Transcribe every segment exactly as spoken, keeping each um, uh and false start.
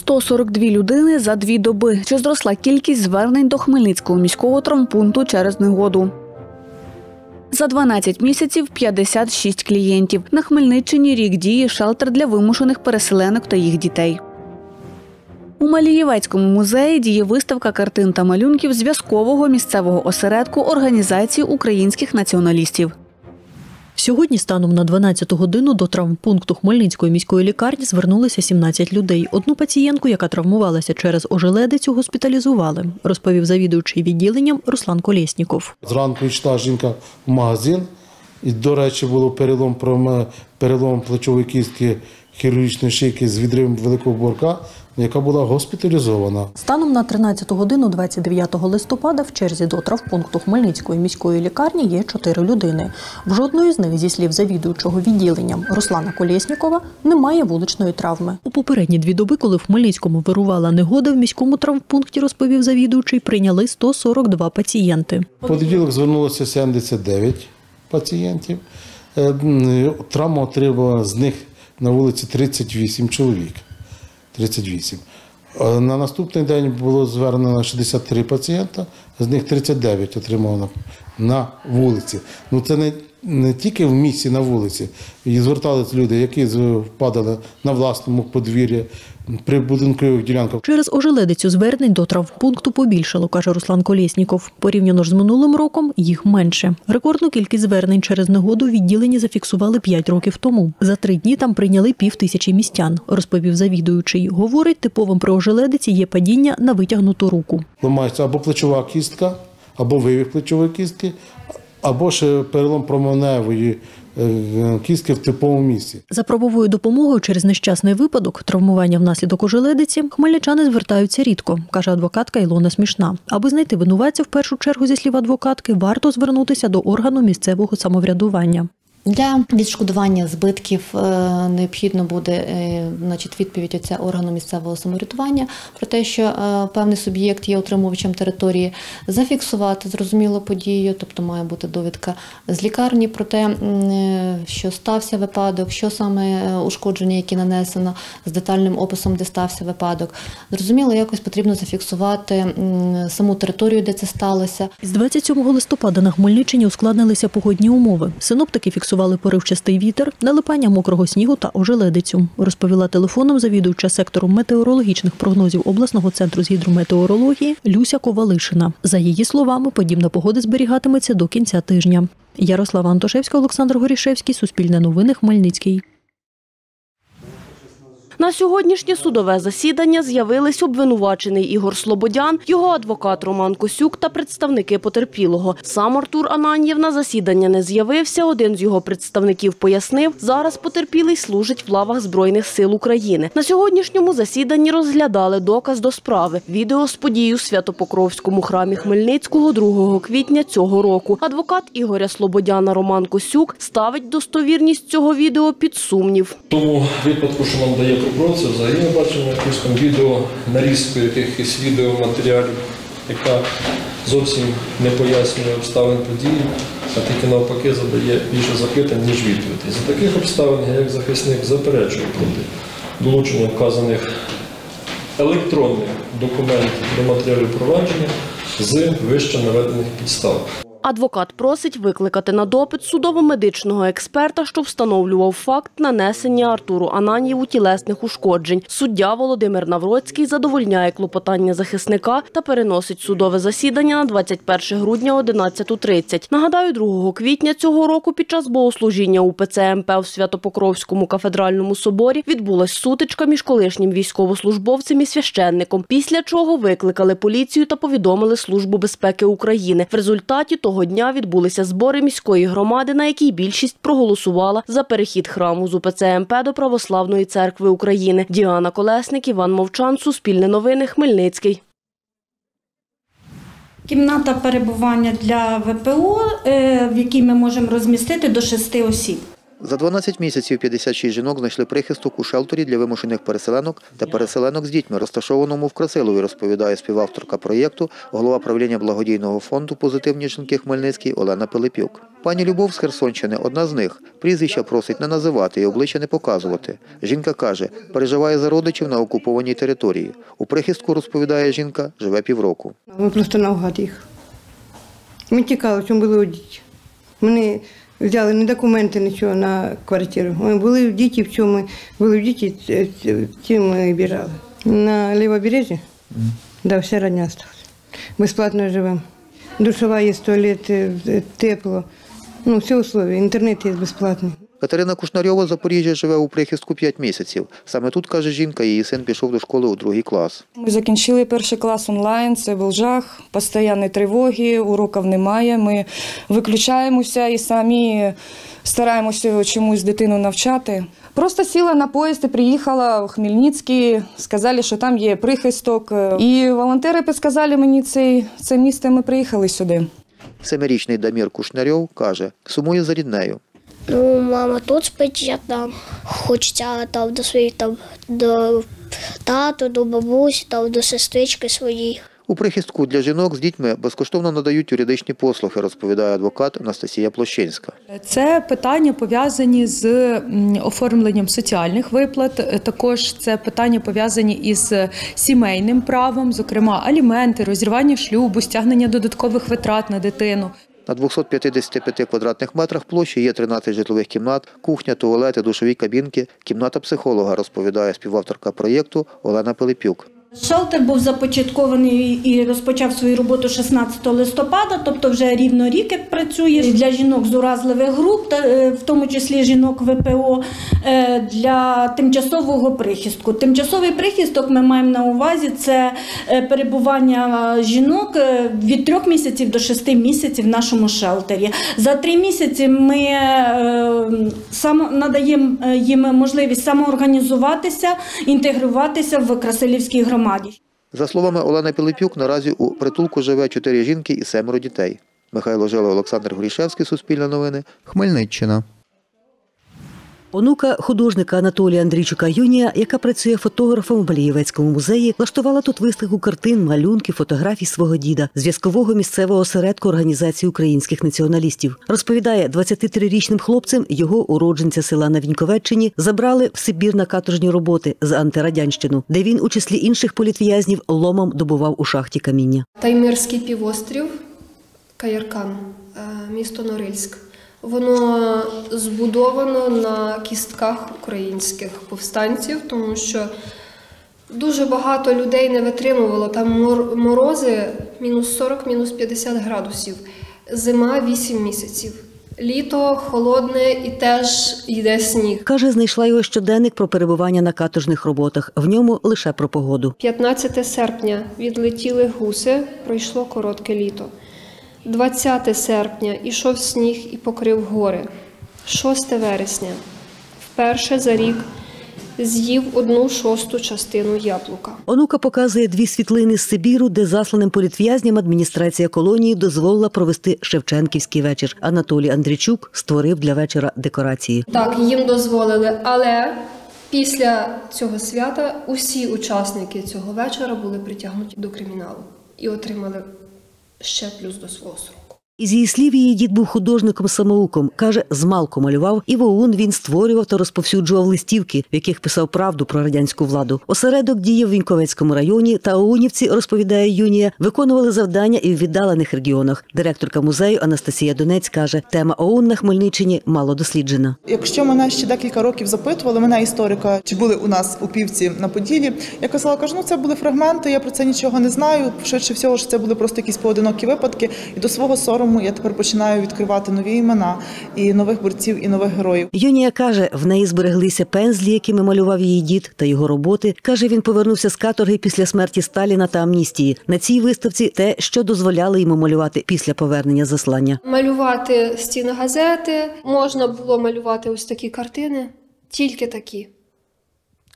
сто сорок дві людини за дві доби. Чи зросла кількість звернень до Хмельницького міського травмпункту через негоду? За дванадцять місяців п'ятдесят шість клієнтів. На Хмельниччині рік діє шелтер для вимушених переселенок та їх дітей. У Малієвецькому музеї діє виставка картин та малюнків зв'язкового місцевого осередку Організації українських націоналістів. Сьогодні станом на дванадцяту годину до травмпункту Хмельницької міської лікарні звернулися сімнадцять людей. Одну пацієнтку, яка травмувалася через ожеледицю, госпіталізували, розповів завідуючий відділенням Руслан Колєсніков. Зранку йшла жінка в магазин, і, до речі, було перелом, перелом плечової кістки хірургічної шийки з відривом великого борка, яка була госпіталізована. Станом на тринадцяту годину двадцять дев'ятого листопада в черзі до травмпункту Хмельницької міської лікарні є чотири людини. В жодної з них, зі слів завідуючого відділенням Руслана Колєснікова, немає вуличної травми. У попередні дві доби, коли в Хмельницькому вирувала негода, в міському травмпункті, розповів завідуючий, прийняли сто сорок два пацієнти. В понеділок звернулося сімдесят дев'ять пацієнтів. Травму отримало з них на вулиці тридцять вісім чоловік. тридцять вісім. На наступний день було звернено шістдесят три пацієнта, з них тридцять дев'ять отримало на вулиці. Ну це не, не тільки в місті на вулиці. І зверталися люди, які впадали на власному подвір'ї, при будинкових ділянках. Через ожеледицю звернень до травмпункту побільшало, каже Руслан Колєсніков. Порівняно ж з минулим роком їх менше. Рекордну кількість звернень через негоду в відділенні зафіксували п'ять років тому. За три дні там прийняли пів тисячі містян, розповів завідуючий. Говорить, типовим при ожеледиці є падіння на витягнуту руку. Ламається або плечова кістка, або вивих плечової кістки, або ще перелом променевої кістки в типовому місці. За правовою допомогою через нещасний випадок, травмування внаслідок ожеледиці, хмельничани звертаються рідко, каже адвокатка Ілона Смішна. Аби знайти винуватця, в першу чергу, зі слів адвокатки, варто звернутися до органу місцевого самоврядування. Для відшкодування збитків необхідно буде, значить, відповідь оця органу місцевого самоврядування про те, що певний суб'єкт є утримувачем території, зафіксувати зрозумілу подію, тобто має бути довідка з лікарні про те, що стався випадок, що саме ушкодження, яке нанесено, з детальним описом, де стався випадок. Зрозуміло, якось потрібно зафіксувати саму територію, де це сталося. З двадцять сьомого листопада на Хмельниччині ускладнилися погодні умови. Синоптики фіксували поривчастий вітер, налипання мокрого снігу та ожеледицю, розповіла телефоном завідуюча сектором метеорологічних прогнозів обласного центру з гідрометеорології Люся Ковалишина. За її словами, подібна погода зберігатиметься до кінця тижня. Ярослава Антошевська, Олександр Горішевський, Суспільне новини, Хмельницький. На сьогоднішнє судове засідання з'явились обвинувачений Ігор Слободян, його адвокат Роман Косюк та представники потерпілого. Сам Артур Ананьєв на засідання не з'явився. Один з його представників пояснив, зараз потерпілий служить в лавах Збройних сил України. На сьогоднішньому засіданні розглядали доказ до справи – відео з подій у Свято-Покровському храмі Хмельницького другого квітня цього року. Адвокат Ігоря Слободяна Роман Косюк ставить достовірність цього відео під сумнів. Тому випадку, що нам дає прокурор, це взагалі ми бачимо якусь там відео, нарізку якихось відеоматеріалів, яка зовсім не пояснює обставин події, а тільки навпаки задає більше запитань, ніж відповідей. За таких обставин я як захисник заперечую проти долучення вказаних електронних документів до матеріалів провадження з вище наведених підстав. Адвокат просить викликати на допит судово-медичного експерта, що встановлював факт нанесення Артуру Ананьєву тілесних ушкоджень. Суддя Володимир Навроцький задовольняє клопотання захисника та переносить судове засідання на двадцять перше грудня о одинадцяту тридцять. Нагадаю, другого квітня цього року під час богослужіння УПЦ МП в Свято-Покровському кафедральному соборі відбулась сутичка між колишнім військовослужбовцем і священником, після чого викликали поліцію та повідомили Службу безпеки України. В результаті того Того дня відбулися збори міської громади, на якій більшість проголосувала за перехід храму з УПЦ МП до Православної церкви України. Діана Колесник, Іван Мовчан, Суспільне новини, Хмельницький. Кімната перебування для ВПО, в якій ми можемо розмістити до шести осіб. За дванадцять місяців п'ятдесят шість жінок знайшли прихисток у шелтері для вимушених переселенок та переселенок з дітьми, розташованому в Красилові, розповідає співавторка проєкту, голова правління благодійного фонду «Позитивні жінки Хмельницький» Олена Пилипюк. Пані Любов з Херсонщини – одна з них. Прізвища просить не називати і обличчя не показувати. Жінка каже, переживає за родичів на окупованій території. У прихистку, розповідає жінка, живе півроку. Ми просто навгад їх. Ми тікали, чому були у діті. Ми взяли не документи, нічого на квартиру. Ми були в діті, в чому були в діті, чим ми біжали. На Лівобережжі, mm. да, вся родня залишилася. Безплатно живемо. Душова є, туалет, тепло. Ну, всі умови, інтернет є безплатний. Катерина Кушнарьова з Запоріжжя живе у прихистку п'ять місяців. Саме тут, каже жінка, її син пішов до школи у другий клас. Ми закінчили перший клас онлайн, це був жах, постійні тривоги, уроків немає. Ми виключаємося і самі стараємося чомусь дитину навчати. Просто сіла на поїзд і приїхала в Хмельницький, сказали, що там є прихисток. І волонтери підказали мені це, це місце, ми приїхали сюди. Семирічний Дамір Кушнарьов каже, сумує за ріднею. Ну, мама тут спить, я там. Хочеться там до своїх, там, до тату, до бабусі, там, до сестрички своїх. У прихистку для жінок з дітьми безкоштовно надають юридичні послуги, розповідає адвокат Анастасія Площинська. Це питання пов'язані з оформленням соціальних виплат, також це питання пов'язані із сімейним правом, зокрема аліменти, розірвання шлюбу, стягнення додаткових витрат на дитину. На двохсот п'ятдесяти п'яти квадратних метрах площі є тринадцять житлових кімнат, кухня, туалети, душові кабінки, кімната психолога, розповідає співавторка проєкту Олена Пилипюк. Шелтер був започаткований і розпочав свою роботу шістнадцятого листопада, тобто вже рівно рік як працює для жінок з уразливих груп, в тому числі жінок ВПО, для тимчасового прихистку. Тимчасовий прихисток ми маємо на увазі – це перебування жінок від трьох місяців до шести місяців в нашому шелтері. За три місяці ми надаємо їм можливість самоорганізуватися, інтегруватися в Красилівській громаді. За словами Олени Пилипюк, наразі у притулку живе чотири жінки і семеро дітей. Михайло Жила, Олександр Горішевський, Суспільне новини, Хмельниччина. Онука художника Анатолія Андрійчука Юнія, яка працює фотографом у Балієвецькому музеї, влаштувала тут виставку картин, малюнків, фотографій свого діда, зв'язкового місцевого осередку Організації українських націоналістів. Розповідає, двадцятитрирічним хлопцем його, уродженця села на Віньковеччині, забрали в Сибір на каторжні роботи за антирадянщину, де він, у числі інших політв'язнів, ломом добував у шахті каміння. Таймирський півострів, Каяркан, місто Норильськ. Воно збудовано на кістках українських повстанців, тому що дуже багато людей не витримувало. Там морози мінус сорок, мінус п'ятдесят градусів, зима вісім місяців. Літо холодне і теж йде сніг. Каже, знайшла його щоденник про перебування на каторжних роботах. В ньому лише про погоду. п'ятнадцяте серпня відлетіли гуси, пройшло коротке літо. двадцяте серпня ішов сніг і покрив гори. шосте вересня вперше за рік з'їв одну шосту частину яблука. Онука показує дві світлини з Сибіру, де засланим політв'язням адміністрація колонії дозволила провести Шевченківський вечір. Анатолій Андрійчук створив для вечора декорації. Так, їм дозволили, але після цього свята усі учасники цього вечора були притягнуті до криміналу і отримали ще плюс до свого сроку. Із її слів, її дід був художником-самоуком. Каже, змалку малював, і в ОУН він створював та розповсюджував листівки, в яких писав правду про радянську владу. Осередок діяв в Віньковецькому районі, та оунівці, розповідає Юнія, виконували завдання і в віддалених регіонах. Директорка музею Анастасія Донець каже, тема ОУН на Хмельниччині мало досліджена. Якщо мене ще декілька років запитували, мене історика, чи були у нас у Півці на Поділлі, я казала, кажу, ну це були фрагменти, я про це нічого не знаю, швидше всього, що це були просто якісь поодинокі випадки, і до свого сорому я тепер починаю відкривати нові імена і нових борців, і нових героїв. Юнія каже, в неї збереглися пензлі, якими малював її дід, та його роботи. Каже, він повернувся з каторги після смерті Сталіна та амністії. На цій виставці те, що дозволяли йому малювати після повернення з заслання. Малювати стіни газети, можна було малювати ось такі картини, тільки такі.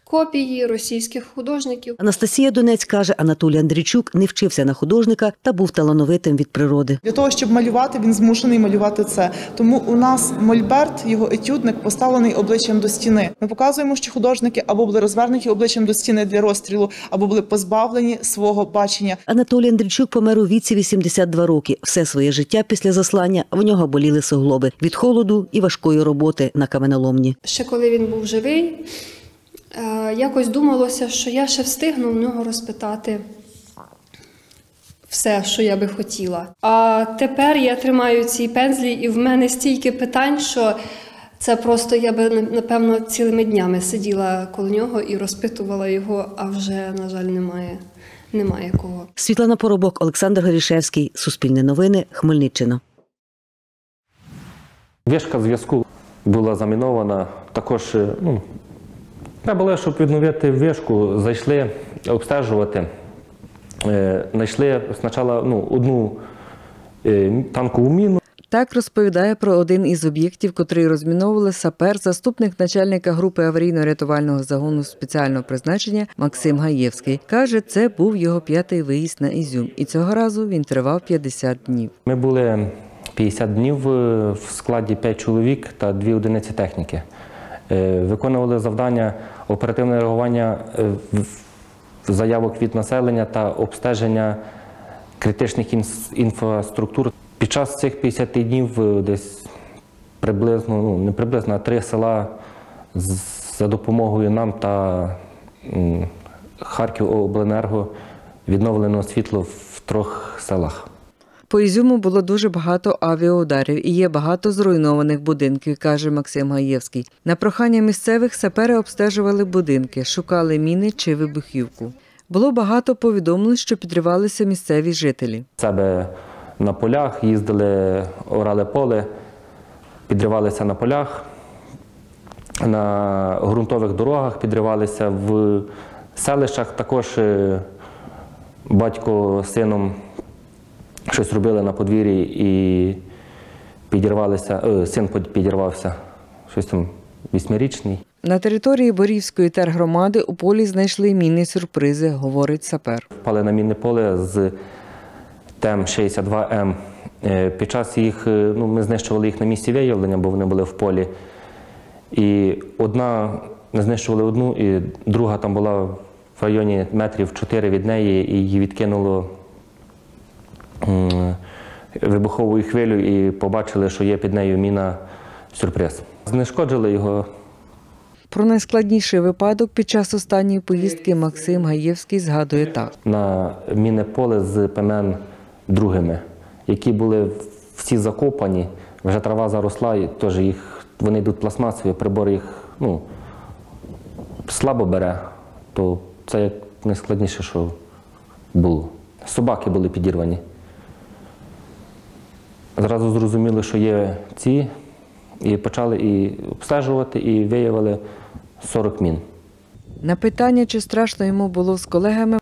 копії російських художників. Анастасія Донець каже, Анатолій Андрійчук не вчився на художника та був талановитим від природи. Для того, щоб малювати, він змушений малювати це. Тому у нас мольберт, його етюдник, поставлений обличчям до стіни. Ми показуємо, що художники або були розвернуті обличчям до стіни для розстрілу, або були позбавлені свого бачення. Анатолій Андрійчук помер у віці вісімдесят два роки. Все своє життя після заслання в нього боліли суглоби від холоду і важкої роботи на каменоломні. Ще коли він був живий, якось думалося, що я ще встигну в нього розпитати все, що я би хотіла. А тепер я тримаю ці пензлі, і в мене стільки питань, що це просто я би, напевно, цілими днями сиділа коло нього і розпитувала його, а вже, на жаль, немає, немає кого. Світлана Поробок, Олександр Горішевський, Суспільне новини, Хмельниччина. Вишка зв'язку була замінована. Також, ну, треба було, щоб відновити вишку, зайшли обстежувати. Знайшли спочатку ну, одну танкову міну. Так розповідає про один із об'єктів, котрий розміновували сапер, заступник начальника групи аварійно-рятувального загону спеціального призначення Максим Гаєвський. Каже, це був його п'ятий виїзд на Ізюм. І цього разу він тривав п'ятдесят днів. Ми були п'ятдесят днів в складі п'ять чоловік та дві одиниці техніки. Виконували завдання оперативного реагування заявок від населення та обстеження критичних інфраструктур. Під час цих п'ятдесят днів десь приблизно, ну не приблизно, а три села за допомогою нам та Харківобленерго відновлено світло в трьох селах. По Ізюму було дуже багато авіаударів і є багато зруйнованих будинків, каже Максим Гаєвський. На прохання місцевих сапери обстежували будинки, шукали міни чи вибухівку. Було багато повідомлень, що підривалися місцеві жителі. Себе на полях їздили, орали поле, підривалися на полях, на ґрунтових дорогах підривалися, в селищах також батько з сином щось робили на подвір'ї і підірвалися, о, син підірвався, щось там восьмирічний. На території Борівської тергромади у полі знайшли міни-сюрпризи, говорить сапер. Впали на мінне поле з Т М шістдесят два М. Під час їх, ну, ми знищували їх на місці виявлення, бо вони були в полі. І одна, ми знищували одну, і друга там була в районі метрів чотири від неї, і її відкинуло вибуховою хвилю і побачили, що є під нею міна-сюрприз. Знешкоджили його. Про найскладніший випадок під час останньої поїздки Максим Гаєвський згадує так. На мінне поле з П М Н другими, які були всі закопані, вже трава заросла, і теж їх, вони йдуть пластмасові, прибор їх ну, слабо бере, то це як найскладніше, що було. Собаки були підірвані. Зразу зрозуміли, що є ці, і почали і обстежувати, і виявили сорок мін. На питання, чи страшно йому було з колегами,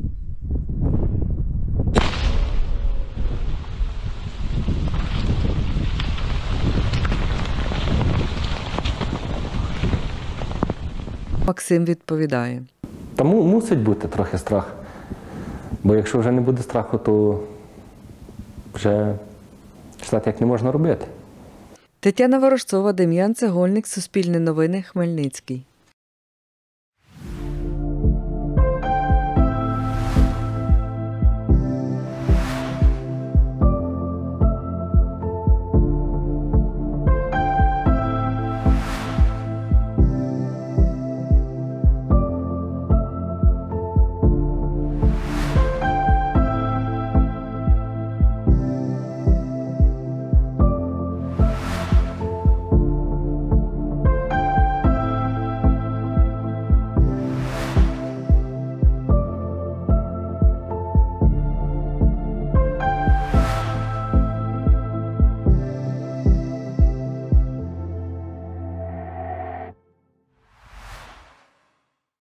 Максим відповідає. Тому мусить бути трохи страх. Бо якщо вже не буде страху, то вже так як не можна робити. Тетяна Ворожцова, Дем'ян Цегольник, Суспільне новини, Хмельницький.